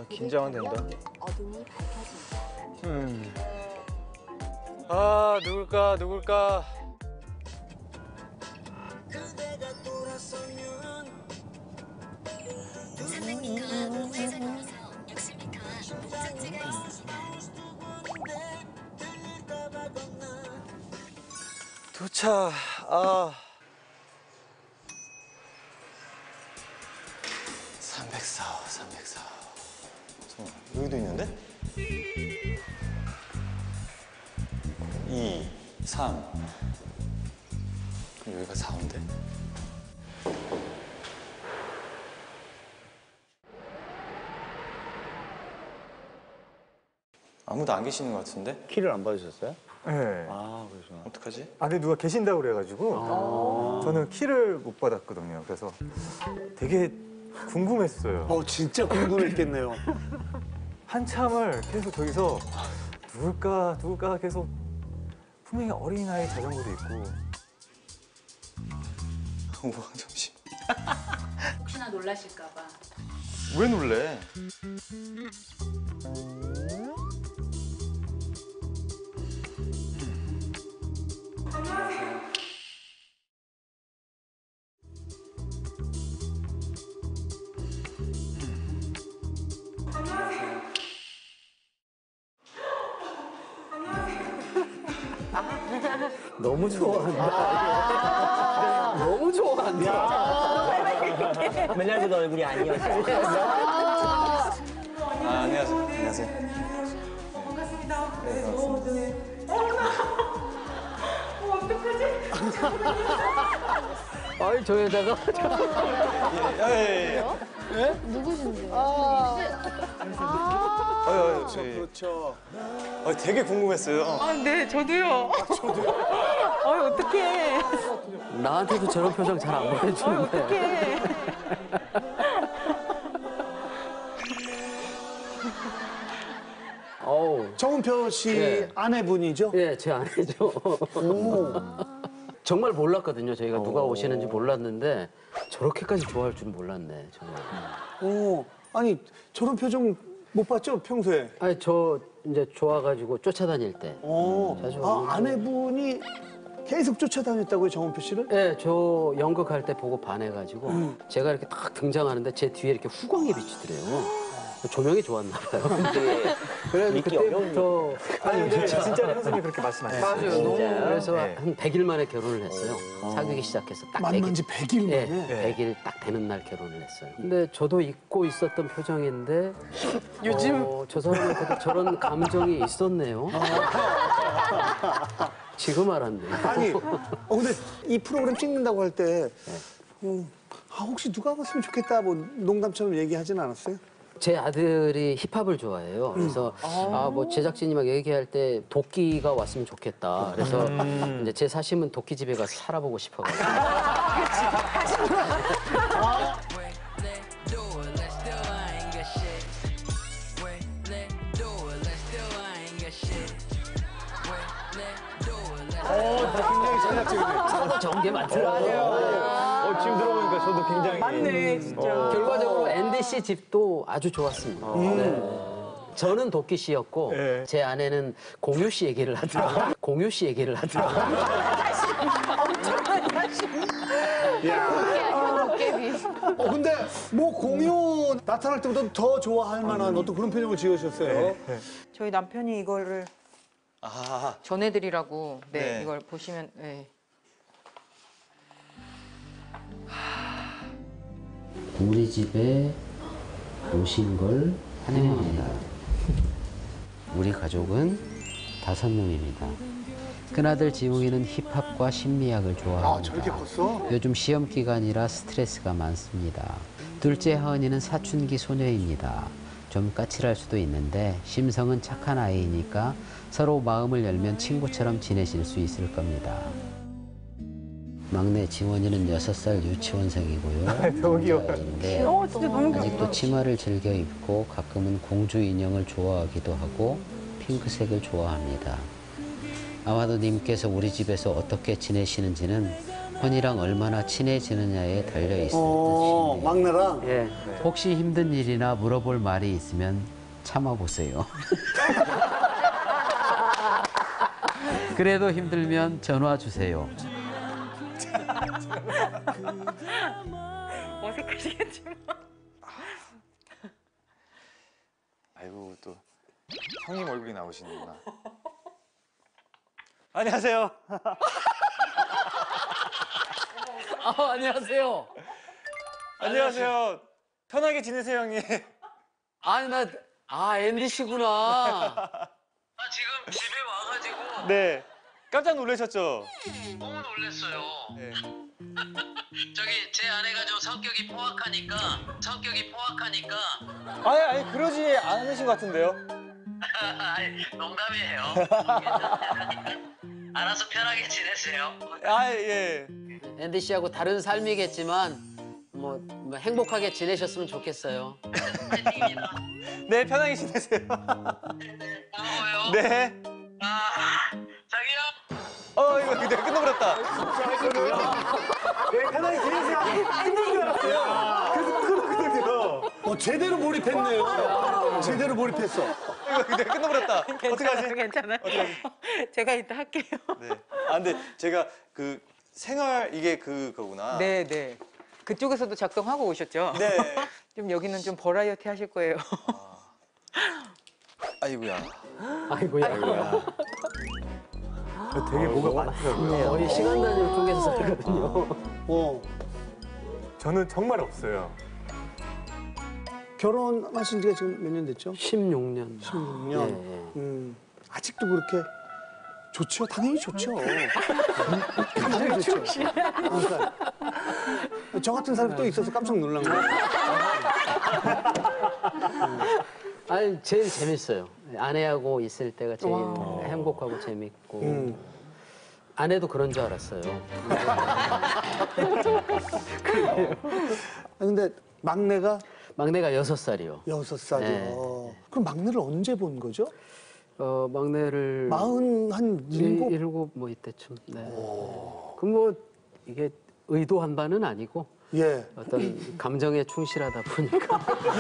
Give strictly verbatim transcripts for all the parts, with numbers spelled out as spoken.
긴장은 된다. 어둠이 밝혀진다. 음. 아, 누굴까, 누굴까. 삼백 미터 앞 회전에서 육십 미터 앞 목적지가 있습니다. 도착. 아. 삼백사 호, 삼백사 호. 잠깐만, 여기도 있는데? 이, 삼. 그럼 여기가 사 호인데? 아무도 안 계시는 것 같은데? 키를 안 받으셨어요? 네. 아, 그러시구나. 어떡하지? 안에 누가 계신다고 그래가지고 아. 저는 키를 못 받았거든요. 그래서 되게 궁금했어요. 어, 진짜 궁금했겠네요. 한참을 계속 저기서 누굴까 누굴까 계속 분명히 어린아이 자전거도 있고. 우와, 잠시만. 혹시나 놀라실까 봐. 왜 놀래? 너무 좋아한다. 너무 좋아한다. 맨날 보던 얼굴이 아니었어. 아, 안녕하세요. 안녕하세요. 반갑습니다. 네, 반갑습니다. 어, 어떡하지? 아이, 저 여자가. 예, 예, 예. 누구신데요? 아유, 아유, 저희. 그렇죠. 아, 되게 궁금했어요. 아, 네, 저도요. 저도요? 어, 어떡해. 나한테도 저런 표정 잘 안 보여주는데. 어떡해. 어우. 정은표 씨 네. 아내분이죠? 예, 제 아내죠. 오. 정말 몰랐거든요. 저희가 누가 오시는지 몰랐는데 저렇게까지 좋아할 줄 몰랐네, 정말. 오. 아니, 저런 표정 못 봤죠, 평소에? 아니, 저 이제 좋아가지고 쫓아다닐 때. 어. 자주 아, 오는데. 아내분이 계속 쫓아다녔다고요, 정은표 씨를? 예, 저 연극할 때 보고 반해가지고 음. 제가 이렇게 딱 등장하는데 제 뒤에 이렇게 후광이 비치더래요. 조명이 좋았나 봐요. 근데 그래서 그때부터 아니 근데 진짜 형수님이 그렇게 말씀하셨어요. 맞아요. 너무 그래서 네. 한 백 일 만에 결혼을 했어요. 사귀기 시작해서 딱 만난 지 백 일 만에? 네, 백 일 딱 되는 날 결혼을 했어요. 근데 저도 잊고 있었던 표정인데 요즘 어, 저 사람한테도 저런 감정이 있었네요. 지금 알았네. 아니, 어, 근데 이 프로그램 찍는다고 할 때, 어, 아, 혹시 누가 봤으면 좋겠다, 뭐 농담처럼 얘기하진 않았어요? 제 아들이 힙합을 좋아해요. 그래서 아, 뭐 제작진이 막 얘기할 때 도끼가 왔으면 좋겠다. 그래서 이제 제 사심은 도끼 집에 가서 살아보고 싶어가지고. 굉장히 전략적이네. 저도 좋은 게 많더라고요. 어, 지금 들어보니까 저도 굉장히. 맞네, 진짜. 결과적으로 앤디 씨 집도 아주 좋았습니다. 네. 저는 도끼 씨였고 네. 제 아내는 공유 씨 얘기를 하더라고요. 공유 씨 얘기를 하더라고요. 어, 근데 뭐 공유 나타날 때보다 더 좋아할 만한 어떤 그런 표정을 지으셨어요. 저희 남편이 이거를 아, 전해드리라고 네, 네. 이걸 보시면 네. 우리 집에 오신 걸 환영합니다. 우리 가족은 다섯 명입니다. 큰아들 지웅이는 힙합과 심리학을 좋아합니다. 아, 저렇게 컸어? 요즘 시험 기간이라 스트레스가 많습니다. 둘째 하은이는 사춘기 소녀입니다. 좀 까칠할 수도 있는데 심성은 착한 아이니까 서로 마음을 열면 친구처럼 지내실 수 있을 겁니다. 막내 지원이는 여섯 살 유치원생이고요. 너무 귀여워요. 남자아이인데 어, 진짜 너무 아직도 치마를 즐겨 입고 가끔은 공주 인형을 좋아하기도 하고 핑크색을 좋아합니다. 아마도 님께서 우리 집에서 어떻게 지내시는지는 혼이랑 얼마나 친해지느냐에 달려 있을 어, 듯이네요. 막내랑. 예, 혹시 힘든 일이나 물어볼 말이 있으면 참아보세요. 그래도 힘들면 전화 주세요. 어색하시겠지만. 아이고 또 형님 얼굴이 나오시는구나. 안녕하세요. 아, 안녕하세요. 안녕하세요. 편하게 지내세요 형님. 아니 나, 아 앤디 씨구나. 아 지금 집에 와가지고 네. 깜짝 놀라셨죠? 너무 놀랐어요. 네. 저기 제 아내가 좀 성격이 포악하니까 성격이 포악하니까 아니 아니 그러지 않으신 것 같은데요? 아이, 농담이에요. 괜찮으니까 알아서 편하게 지내세요. 아 예. 앤디 씨하고 다른 삶이겠지만 뭐, 뭐 행복하게 지내셨으면 좋겠어요. 파이팅입니다. 네 편하게 지내세요. 고마워요. 네. 아 자기야. 어 이거 내가 끝나버렸다. 네, 편하게 지내세요. 힘든 줄 알았어요. 그래서 끊었거든요. 어, 제대로 몰입했네요. 제대로 몰입했어. 이거 내가 끝나버렸다. 어떡하지? 괜찮아요. 제가 이따 할게요. 네. 아 근데 제가 그 생활 이게 그거구나. 네, 네. 그쪽에서도 작동하고 오셨죠? 네. 좀 여기는 좀 버라이어티 하실 거예요. 아이고야. 아이고야. 아이고야. 되게 뭐가 많더라고요. 거의 시간 단위로 쪼개서 살거든요. 어, 저는 정말 없어요. 결혼하신 지가 지금 몇 년 됐죠? 십육 년. 십육 년. 예, 예. 음, 아직도 그렇게 좋죠? 당연히 좋죠. 당연히 좋죠. 그러니까 저 같은 사람이 또 있어서 깜짝 놀란 거예요. 아니 제일 재밌어요. 아내하고 있을 때가 제일 행복하고 재밌고. 음. 아내도 그런 줄 알았어요. 아, 근데 막내가 막내가 여섯 살이요. 여섯 살이요. 네. 그럼 막내를 언제 본 거죠? 어 막내를 마흔 한 일곱, 일곱? 일곱 뭐 이때쯤. 네. 그럼 뭐 이게 의도한 바는 아니고 예. 어떤 감정에 충실하다 보니까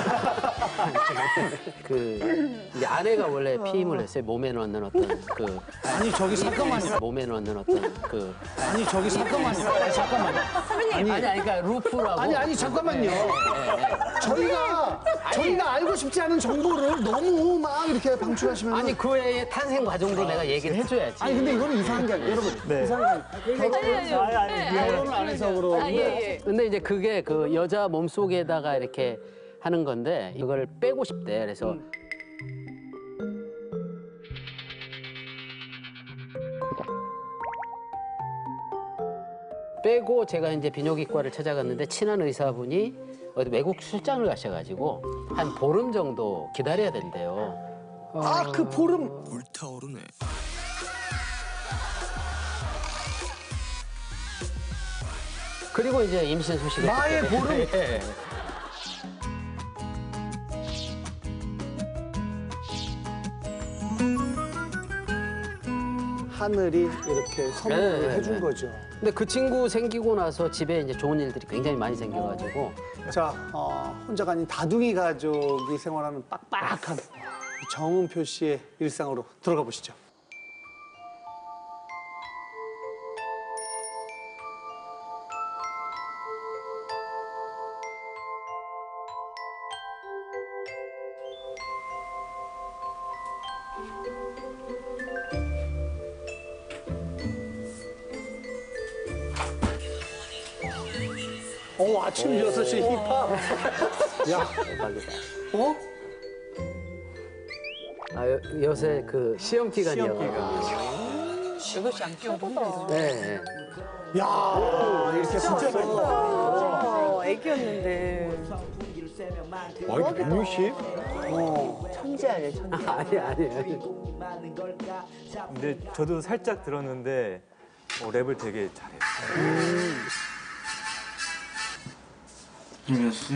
그 이제 아내가 원래 피임을 했어요. 몸에 넣는 어떤 그 아니 저기 잠깐만요. 몸에 넣는 어떤 그 아니 저기 잠깐만요. 아니, 잠깐만요. 아니 아니 그러니까 루프라고. 아니 아니 잠깐만요. 저희가 저희가 알고 싶지 않은 정보를 너무 막 이렇게 방출하시면 아니 그 외에 탄생 과정도 내가 얘기를 해줘야지. 아니 근데 이거는 이상한 게 아니에요. 여러분 이상한 게 아니에요. 결혼을 안 해서 그러는데 근데 이제 그게 그 여자 몸 속에다가 이렇게 하는 건데 이걸 빼고 싶대. 그래서 빼고 제가 이제 비뇨기과를 찾아갔는데 친한 의사분이 어디 외국 출장을 가셔가지고 한 보름 정도 기다려야 된대요. 아 그 보름 불타오르네. 그리고 이제 임신 소식을 나의 듣게 보름? 예. 하늘이 이렇게 선물을 네, 네, 해준 네. 거죠. 근데 그 친구 생기고 나서 집에 이제 좋은 일들이 굉장히 많이 생겨가지고 자, 어, 혼자가 아닌 다둥이 가족이 생활하는 빡빡한 정은표 씨의 일상으로 들어가 보시죠. 어, 아침 여섯 시 힙합. 야, 대박이다. 어? 아, 요, 요새 그 시험 기간이어가지고. 여섯 시 안 깨워도 네, 네. 야, 이렇게 진짜 어, 애기였는데. 와, 이게 백육십? 천재 아니에요, 천재. 아니, 아니, 아니. 근데 저도 살짝 들었는데 어, 랩을 되게 잘해요. 몇 시?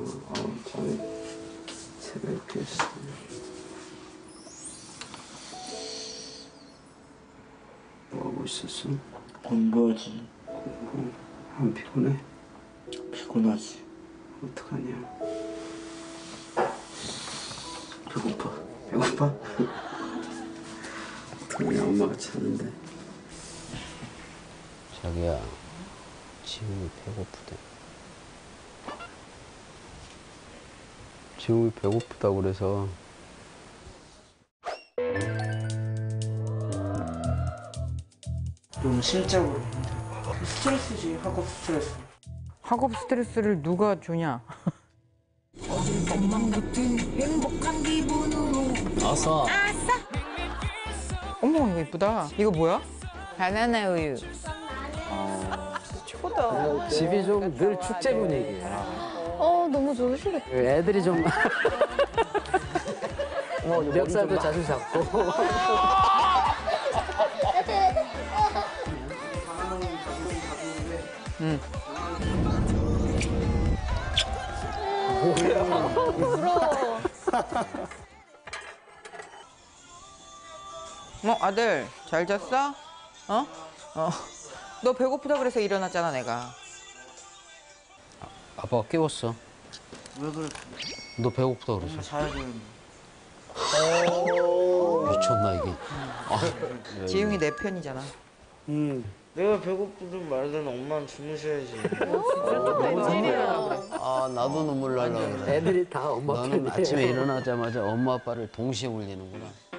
새벽 시. 뭐 하고 있었어? 공부하지. 안 피곤해? 피곤하지. 어떡하냐. 배고파. 배고파? 어떡하냐, 엄마가 찾는데. 자기야, 지웅이 배고프대. 지웅이 배고프다 그래서. 너무 심적으로 힘들어. 스트레스지, 학업 스트레스. 학업 스트레스를 누가 주냐? 어서. 어머 이거 이쁘다. 이거 뭐야? 바나나 우유. 최고다. 집이 좀 늘 축제 분위기야. 어 너무 좋으시겠다. 애들이 좀 멱살도 자주 잡고. 응. 부러워. 어 아들 잘 잤어? 어? 어. 너 배고프다 그래서 일어났잖아 내가. 아빠가 깨웠어. 왜 그래? 너 배고프다 그래서. 엄마 자야 되는데. 미쳤나 이게. 아, 지웅이 내 편이잖아. 응. 내가 배고프든 말든 엄마는 주무셔야지. 아 나도 눈물 날라 그래. 애들이 다 엄마 너는 편이에요. 아침에 일어나자마자 엄마 아빠를 동시에 울리는구나.